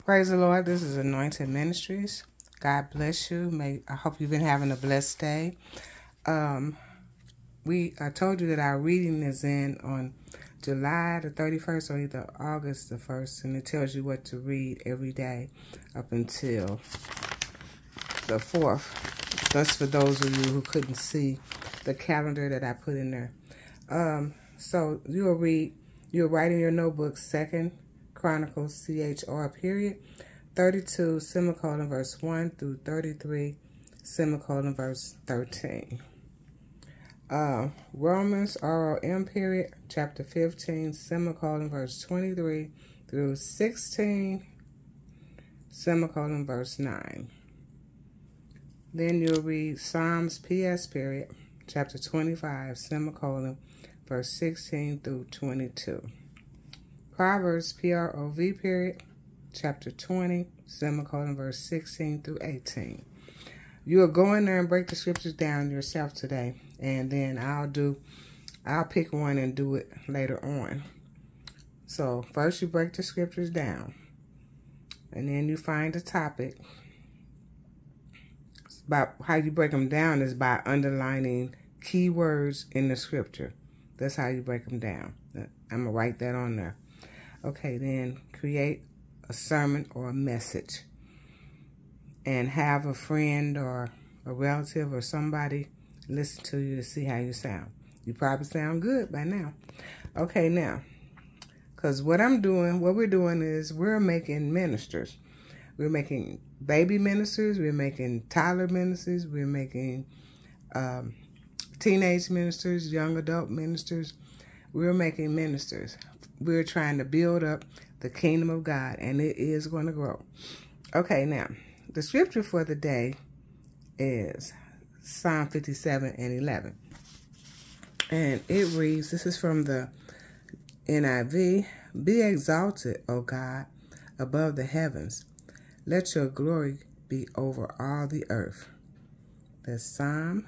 Praise the Lord. This is Anointed Ministries. God bless you. I hope you've been having a blessed day. I told you that our reading is in on July the 31st or either August the 1st, and it tells you what to read every day up until the 4th. That's for those of you who couldn't see the calendar that I put in there. So you'll write in your notebook 2 Chronicles, CHR period, 32, semicolon, verse 1 through 33, semicolon, verse 13. Romans, ROM period, chapter 15, semicolon, verse 23 through 16, semicolon, verse 9. Then you'll read Psalms, PS period, chapter 25, semicolon, verse 16 through 22. Proverbs, PROV period, chapter 20, semicolon, verse 16 through 18. You will go in there and break the scriptures down yourself today, and then I'll pick one and do it later on. So first you break the scriptures down, and then you find a topic. It's about how you break them down is by underlining key words in the scripture. That's how you break them down. I'm going to write that on there. Okay, then create a sermon or a message and have a friend or a relative or somebody listen to you to see how you sound. You probably sound good by now. Okay, now, because what we're doing is we're making ministers. We're making baby ministers. We're making toddler ministers. We're making teenage ministers, young adult ministers. We're making ministers. We're trying to build up the kingdom of God, and it is going to grow. Okay, now, the scripture for the day is Psalm 57 and 11. And it reads, this is from the NIV, "Be exalted, O God, above the heavens. Let your glory be over all the earth." That's Psalm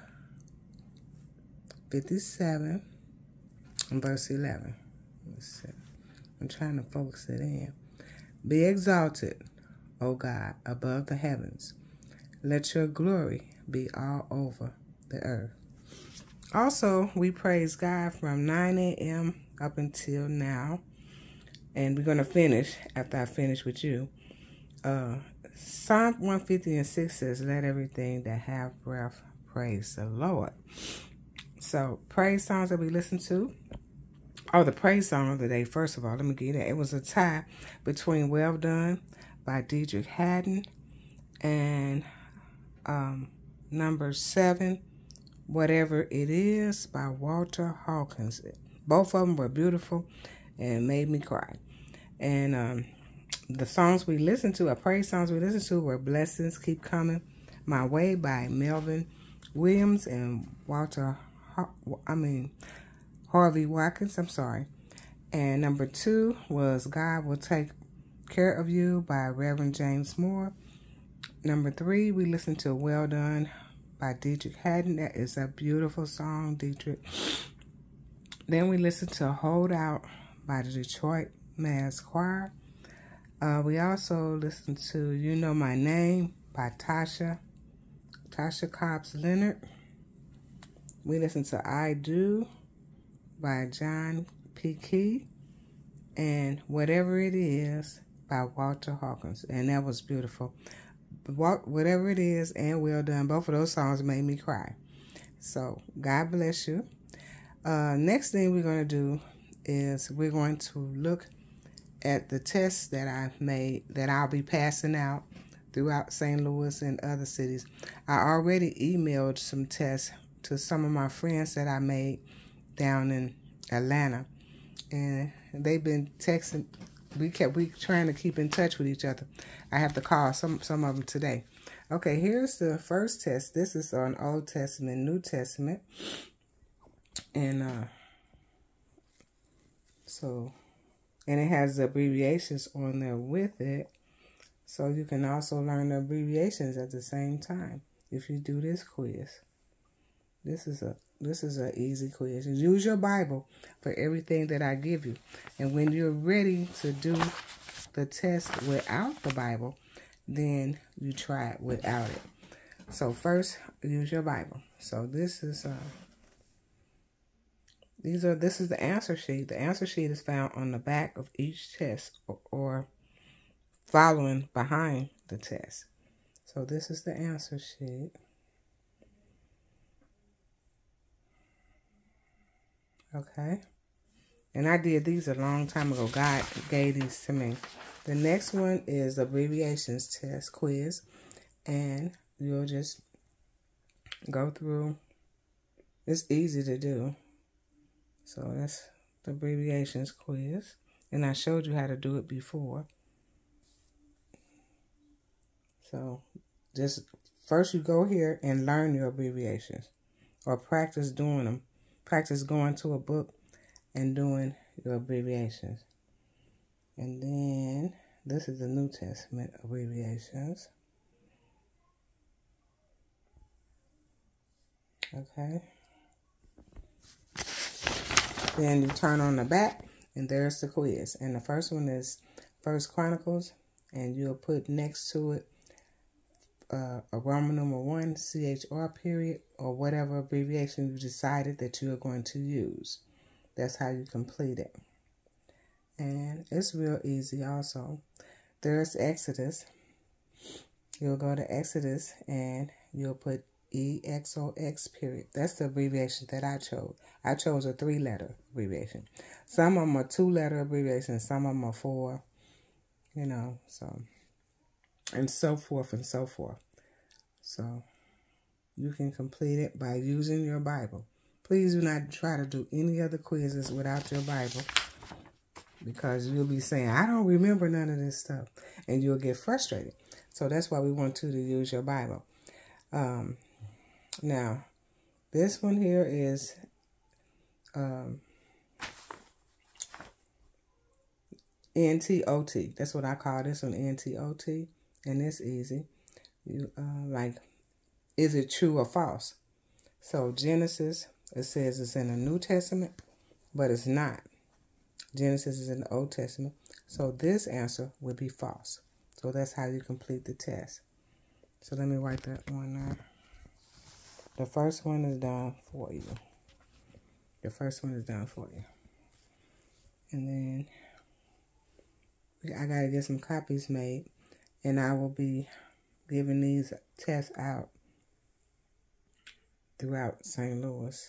57 and verse 11. Let's see. I'm trying to focus it in. "Be exalted, O God, above the heavens. Let your glory be all over the earth." Also, we praise God from 9 a.m. up until now. And we're going to finish after I finish with you. Psalm 150 and 6 says, "Let everything that have breath praise the Lord." So, praise songs that we listen to. Oh, the praise song of the day, first of all, let me get that. It was a tie between "Well Done" by Deitrick Haddon and number 7, "Whatever It Is" by Walter Hawkins. Both of them were beautiful and made me cry. And the songs we listened to, praise songs we listened to, were "Blessings Keep Coming My Way" by Melvin Williams and Harvey Watkins, I'm sorry. And number 2 was "God Will Take Care of You" by Reverend James Moore. Number 3, we listened to "Well Done" by Deitrick Haddon. That is a beautiful song, Deitrick. Then we listened to "Hold Out" by the Detroit Mass Choir. We also listened to "You Know My Name" by Tasha Cobbs Leonard. We listened to "I Do" by John P. Key, and "Whatever It Is" by Walter Hawkins, and that was beautiful. "Whatever It Is" and "Well Done," both of those songs made me cry. So God bless you. Next thing we're going to do is we're going to look at the tests that I've made that I'll be passing out throughout St. Louis and other cities. I already emailed some tests to some of my friends that I made down in Atlanta, and they've been texting. We trying to keep in touch with each other. I have to call some of them today. Okay, here's the first test. This is on Old Testament, New Testament, and it has the abbreviations on there with it, so you can also learn the abbreviations at the same time if you do this quiz. This is an easy quiz. Use your Bible for everything that I give you. And when you're ready to do the test without the Bible, then you try it without it. So first, use your Bible. So this is this is the answer sheet. The answer sheet is found on the back of each test or following behind the test. So this is the answer sheet. Okay. And I did these a long time ago. God gave these to me. The next one is abbreviations test quiz. And you'll just go through. It's easy to do. So that's the abbreviations quiz. And I showed you how to do it before. So just first you go here and learn your abbreviations. Or practice doing them. Practice going to a book and doing your abbreviations. And then this is the New Testament abbreviations. Okay. Then you turn on the back and there's the quiz. And the first one is First Chronicles, and you'll put next to it a Roman number 1, CHR period, or whatever abbreviation you decided that you are going to use. That's how you complete it. And it's real easy also. There's Exodus. You'll go to Exodus and you'll put EXOX period. That's the abbreviation that I chose. I chose a 3-letter abbreviation. Some of them are 2-letter abbreviations. Some of them are 4. You know, so. And so forth and so forth. So you can complete it by using your Bible. Please do not try to do any other quizzes without your Bible, because you'll be saying, I don't remember none of this stuff, and you'll get frustrated. So that's why we want you to use your Bible. Now, this one here is NTOT. That's what I call this one, NTOT, and it's easy. You like, is it true or false? So Genesis, it says it's in the New Testament, but it's not. Genesis is in the Old Testament. So this answer would be false. So that's how you complete the test. So let me write that one down. The first one is done for you. The first one is done for you. And then I got to get some copies made. And I will be giving these tests out throughout St. Louis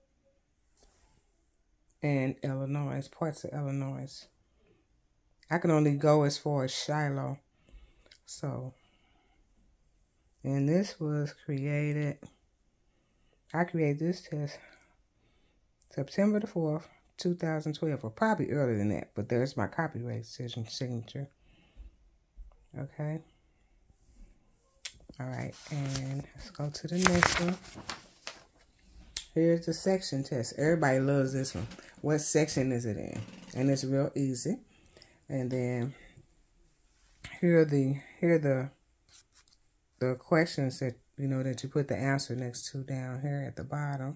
and Illinois, parts of Illinois. I can only go as far as Shiloh. So, and this was created, I created this test September the 4th, 2012, or probably earlier than that, but there's my copyright signature. Okay. All right, and let's go to the next one. Here's the section test. Everybody loves this one. What section is it in? And it's real easy. And then here are the questions that that you put the answer next to down here at the bottom.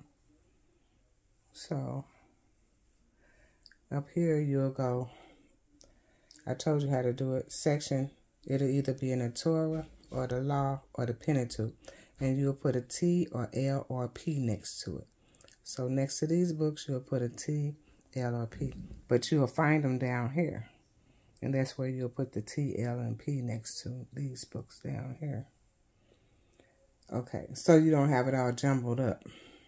So up here you'll go. I told you how to do it. Section. It'll either be in the Torah or the Law or the Pentateuch. And you'll put a T or L or P next to it. So next to these books, you'll put a T, L, or P. But you'll find them down here. And that's where you'll put the T, L, and P next to these books down here. Okay, so you don't have it all jumbled up.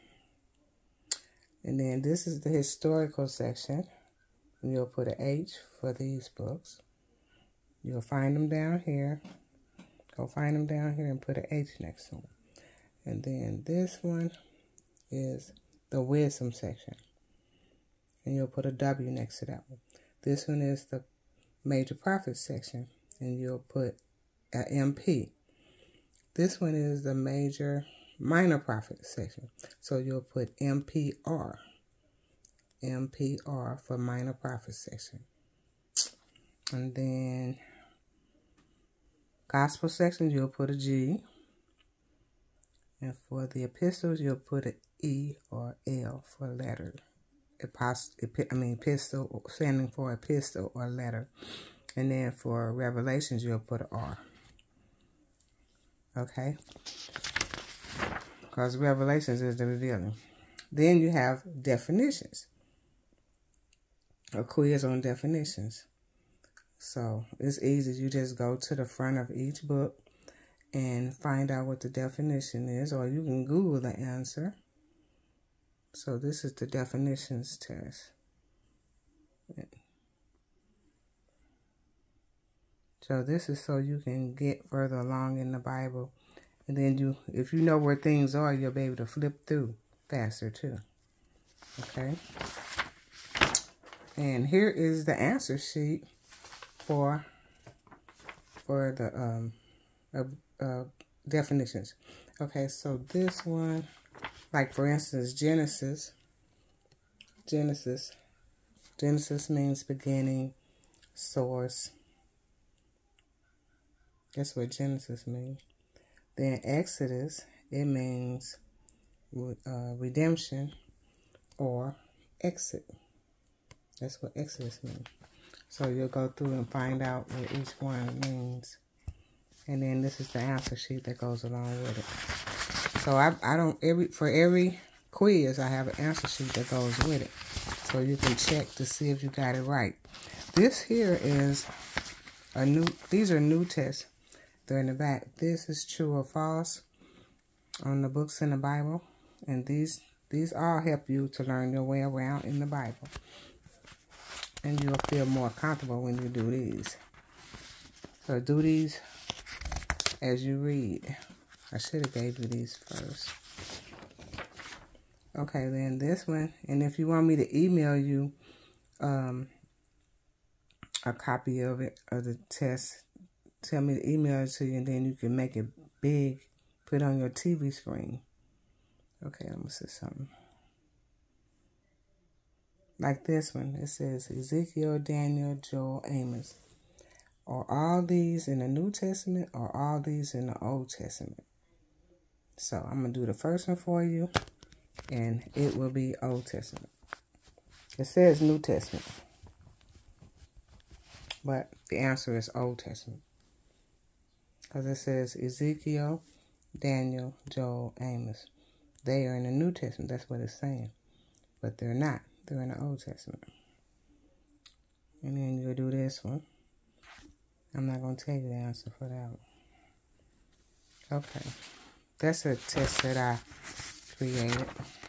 And then this is the historical section. And you'll put an H for these books. You'll find them down here. Go find them down here and put an H next to them. And then this one is the wisdom section. And you'll put a W next to that one. This one is the major prophets section. And you'll put an MP. This one is the minor prophet section. So you'll put MPR. MPR for minor prophet section. And then gospel section, you'll put a G. And for the epistles, you'll put an E or L for letter. Epistle, standing for epistle or letter. And then for Revelations, you'll put an R. Okay? Because Revelations is the revealing. Then you have definitions. A quiz on definitions. So it's easy. You just go to the front of each book and find out what the definition is, or you can Google the answer. So this is the definitions test. So this is so you can get further along in the Bible. And then if you know where things are, you'll be able to flip through faster too. Okay. And here is the answer sheet for the definitions. Okay, so this one, like for instance, Genesis means beginning, source. That's what Genesis means. Then Exodus, it means redemption or exit. That's what Exodus means. So you'll go through and find out what each one means. And then this is the answer sheet that goes along with it. So for every quiz, I have an answer sheet that goes with it. So you can check to see if you got it right. This here is these are new tests. They're in the back. This is true or false on the books in the Bible. And these all help you to learn your way around in the Bible. And you'll feel more comfortable when you do these. So do these as you read. I should have gave you these first. Okay, then this one. And if you want me to email you a copy of it, of the test, tell me to email it to you, and then you can make it big, put it on your TV screen. Okay, let me see something. Like this one, it says Ezekiel, Daniel, Joel, Amos. Are all these in the New Testament or all these in the Old Testament? So I'm going to do the first one for you, and it will be Old Testament. It says New Testament, but the answer is Old Testament. Because it says Ezekiel, Daniel, Joel, Amos. They are in the New Testament. That's what it's saying. But they're not. They're in the Old Testament. And then you'll do this one. I'm not going to tell you the answer for that one. Okay. That's a test that I created.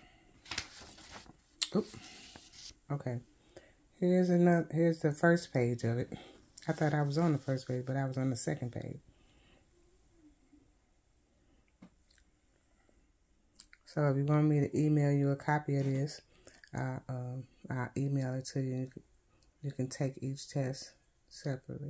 Oop. Okay. Here's the first page of it. I thought I was on the first page, but I was on the second page. So if you want me to email you a copy of this, I'll email it to you. You can take each test separately.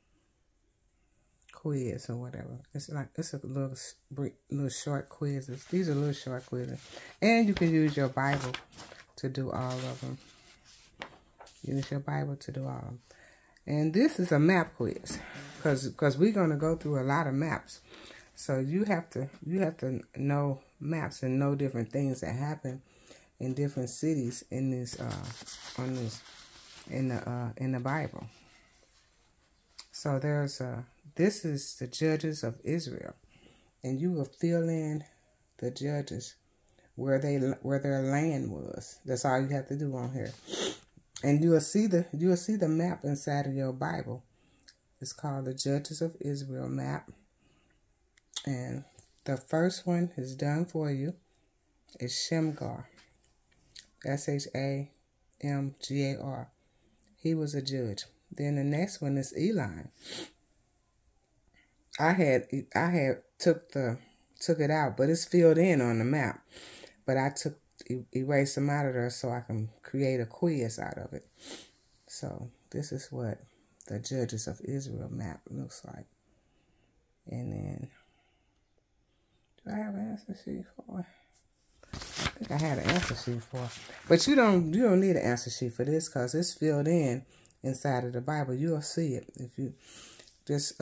Quiz or whatever. It's a little short quizzes. These are little short quizzes. And you can use your Bible to do all of them. Use your Bible to do all of them. And this is a map quiz. Because we're going to go through a lot of maps. So you have to know maps and know different things that happen in different cities in this in the Bible. So this is the judges of Israel, and you will fill in the judges where their land was. That's all you have to do on here, and you will see the map inside of your Bible. It's called the Judges of Israel map, and the first one is done for you. It's Shamgar. Shamgar. He was a judge. Then the next one is Eli. I had took it out, but it's filled in on the map. But I erased them out of there so I can create a quiz out of it. So this is what the Judges of Israel map looks like. And then, do I have an answer sheet for it? I think I had an answer sheet for it. But you don't need an answer sheet for this because it's filled in inside of the Bible. You'll see it if you just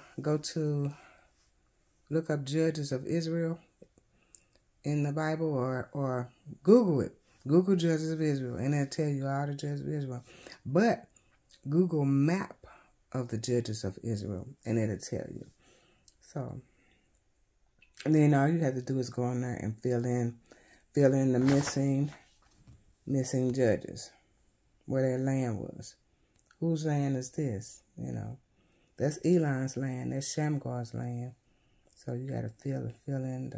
look up Judges of Israel in the Bible, or Google it. Google Judges of Israel, and it'll tell you all the Judges of Israel. But Google map of the judges of Israel, and it'll tell you. So, and then all you have to do is go on there and fill in the missing judges, where their land was. Whose land is this? You know, that's Elon's land. That's Shamgar's land. So you got to fill in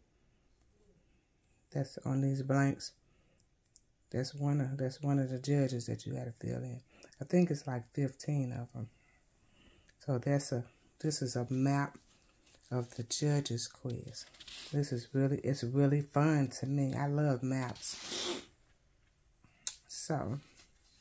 that's on these blanks. That's one of the judges that you got to fill in. I think it's like 15 of them. So this is a map of the judges quiz. It's really fun to me. I love maps. So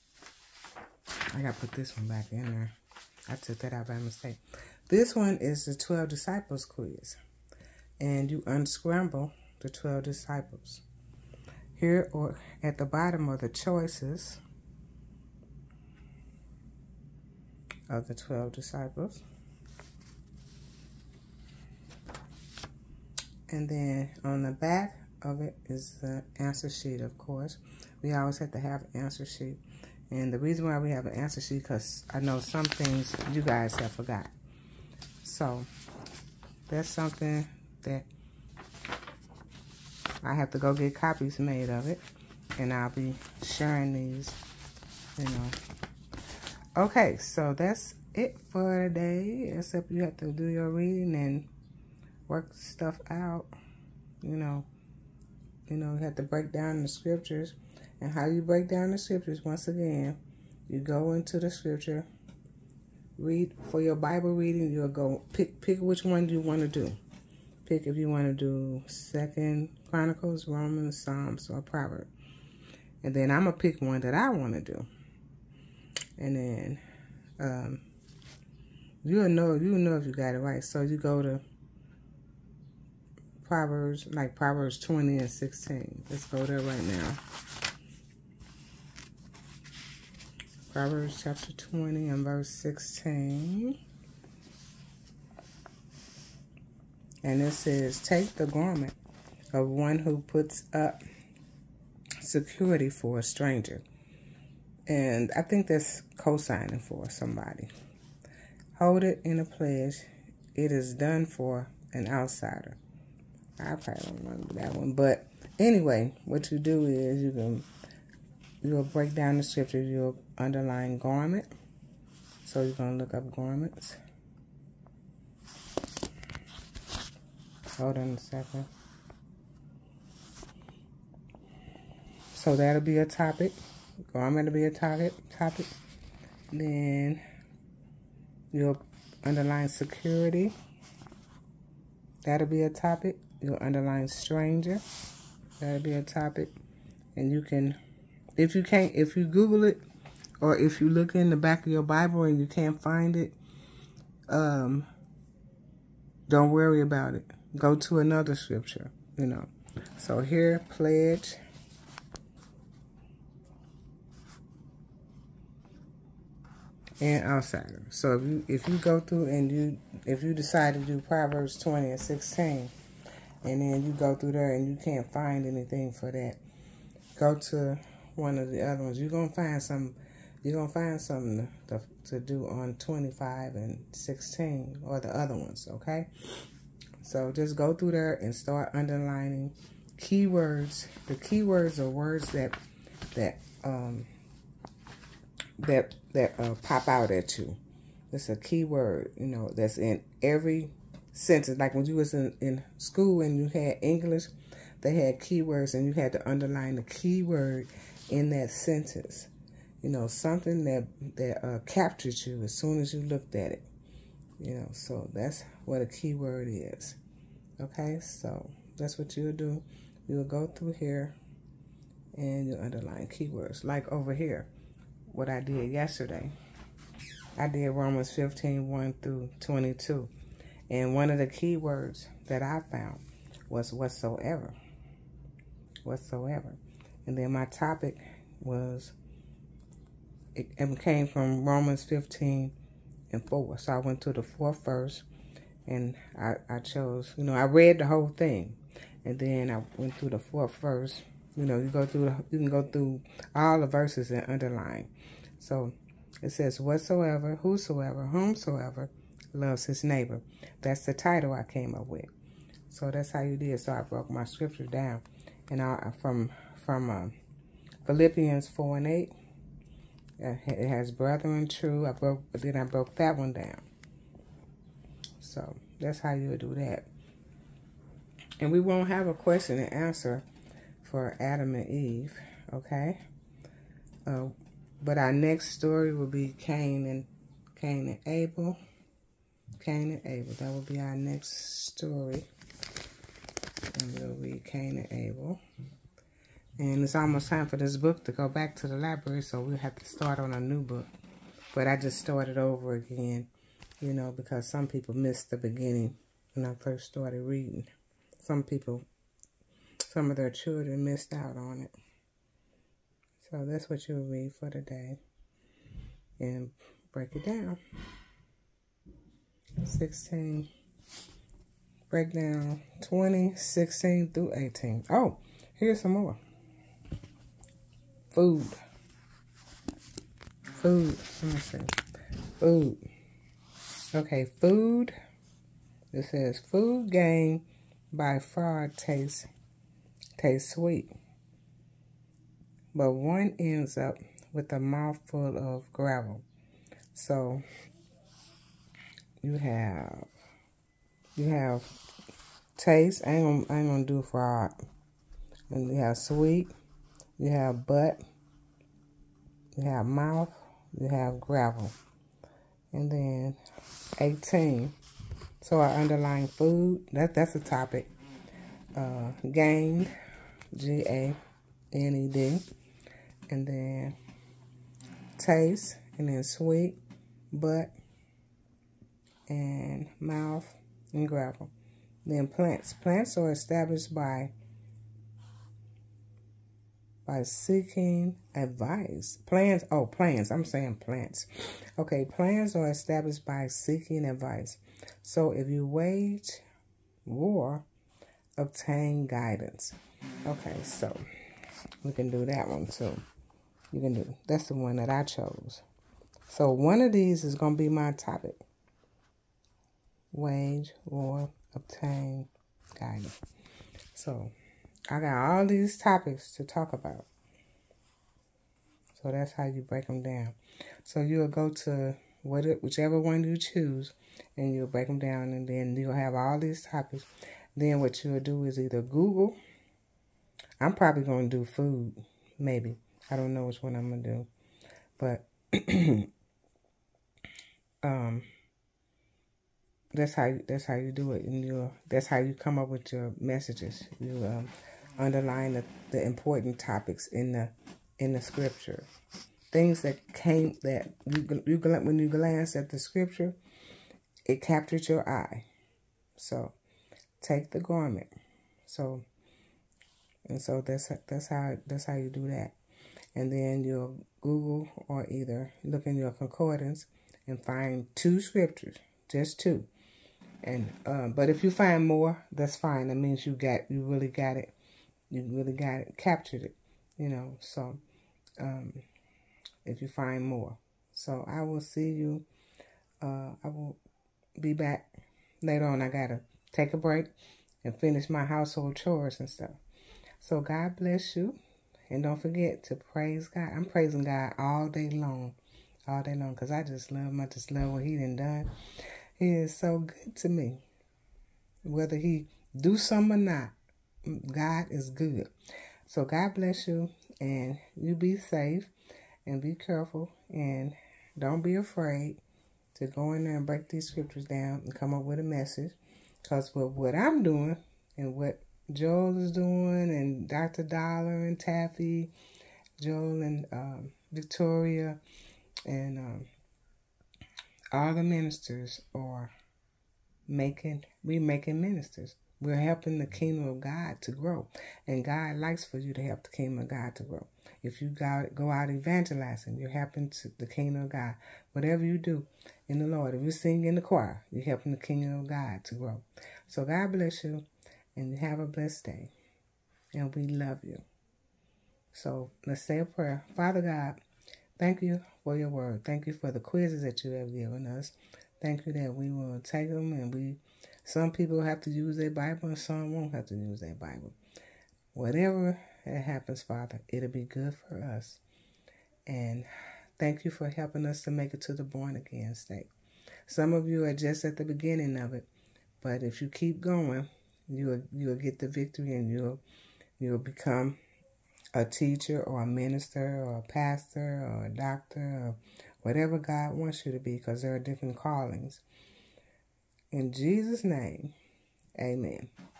I gotta put this one back in there. I took that out by mistake. This one is the 12 disciples quiz. And you unscramble the 12 disciples. Here or at the bottom are the choices of the 12 disciples. And then on the back of it is the answer sheet, of course. We always have to have an answer sheet. And the reason why we have an answer sheet, because I know some things you guys have forgot. So that's something that I have to go get copies made of it. And I'll be sharing these, you know. Okay, so that's it for today. Except you have to do your reading and work stuff out. You have to break down the scriptures. And how you break down the scriptures, once again, you go into the scripture, read for your Bible reading. You'll go pick which one you want to do. Pick if you want to do 2 Chronicles, Romans, Psalms, or Proverbs. And then I'm gonna pick one that I want to do. And then you'll know if you got it right. So you go to Proverbs, like Proverbs 20 and 16. Let's go there right now. Proverbs chapter 20 and verse 16. And it says, take the garment of one who puts up security for a stranger. And I think that's co-signing for somebody. Hold it in a pledge. It is done for an outsider. I probably don't remember that one. But anyway, what you do is you'll break down the scripture. You'll underline garment. So you're going to look up garments. Hold on a second. So that'll be a topic. Garment will be a topic. Then you'll underline security. That'll be a topic. You'll underline stranger. That'll be a topic. And you can, if you Google it, or if you look in the back of your Bible and you can't find it, don't worry about it. Go to another scripture, So here, pledge. And outsider. So if you go through and if you decide to do Proverbs 20 and 16, and then you go through there and you can't find anything for that, go to one of the other ones. You're gonna find something to do on 25 and 16 or the other ones, okay? So just go through there and start underlining keywords. The keywords are words that pop out at you. It's a keyword, that's in every sentence. Like when you was in school and you had English, they had keywords and you had to underline the keyword in that sentence. Something that captured you as soon as you looked at it. So that's what a keyword is. Okay, so that's what you'll do. You'll go through here and you'll underline keywords. Like over here, what I did yesterday. I did Romans 15, 1 through 22. And one of the keywords that I found was whatsoever. Whatsoever. And then my topic was, it came from Romans 15 and 4. So I went to the 4th verse and I chose, I read the whole thing. And then I went through the 4th verse. You can go through all the verses and underline. So It says, whatsoever, whosoever, whomsoever loves his neighbor. That's the title I came up with. So that's how you did. So I broke my scripture down. And from Philippians 4 and 8, it has brethren true. Then I broke that one down. So that's how you would do that. And we won't have a question and answer for Adam and Eve, okay? But our next story will be Cain and Abel. Cain and Abel. That will be our next story. And we'll read Cain and Abel. And it's almost time for this book to go back to the library, so we'll have to start on a new book. But I just started over again, you know, because some people missed the beginning when I first started reading. Some of their children missed out on it. So that's what you'll read for today. And break it down. 16. Break down 20, 16 through 18. Oh, here's some more. Food. Food. Let me see. Food. Okay, food. It says food gained by far tastes sweet, but one ends up with a mouthful of gravel. So you have taste. I ain't gonna do fraud. And you have sweet. You have butt. You have mouth. You have gravel. And then 18. So our underlying food. That's a topic. Gained. G-A-N-E-D. And then taste. And then sweet. Butt. And mouth. And gravel. Then plants. Plants are established by seeking advice. Plans. I'm saying plants. Okay, plans are established by seeking advice. So if you wage war, obtain guidance. Okay, so we can do that one too. You can do. That's the one that I chose. So one of these is going to be my topic. Wage war, obtain guidance. So I got all these topics to talk about. So that's how you break them down. So you'll go to whichever one you choose, and you'll break them down, and then you'll have all these topics. Then what you'll do is either Google. I'm probably going to do food, maybe. I don't know which one I'm going to do. But that's how you do it, and that's how you come up with your messages. You underline the important topics in the scripture, things that when you glance at the scripture, it captured your eye. So take the garment. So that's how you do that, and then you'll Google or either look in your concordance and find 2 scriptures, just 2. And but if you find more, that's fine. That means you really got it, captured it, you know. So if you find more, so I will see you. I will be back later on. I gotta take a break and finish my household chores and stuff. So God bless you, and don't forget to praise God. I'm praising God all day long, because I just love him. I just love what he done. He is so good to me. Whether he do something or not, God is good. So God bless you, and you be safe, and be careful, and don't be afraid to go in there and break these scriptures down and come up with a message. Because with what I'm doing and what Joel is doing, and Dr. Dollar and Taffy, Joel and Victoria, and all the ministers are making ministers. We're helping the kingdom of God to grow. And God likes for you to help the kingdom of God to grow. If you go out evangelizing, you're helping the kingdom of God. Whatever you do in the Lord, if you sing in the choir, you're helping the kingdom of God to grow. So God bless you, and have a blessed day. And we love you. So let's say a prayer. Father God, Thank you for your word. Thank you for the quizzes that you have given us. Thank you that we will take them, and some people have to use their Bible and some won't have to use their Bible. Whatever that happens, Father, it'll be good for us. And thank you for helping us to make it to the born again state. Some of you are just at the beginning of it, but if you keep going, you'll get the victory, and you'll become a teacher or a minister or a pastor or a doctor or whatever God wants you to be, because there are different callings. In Jesus' name, amen.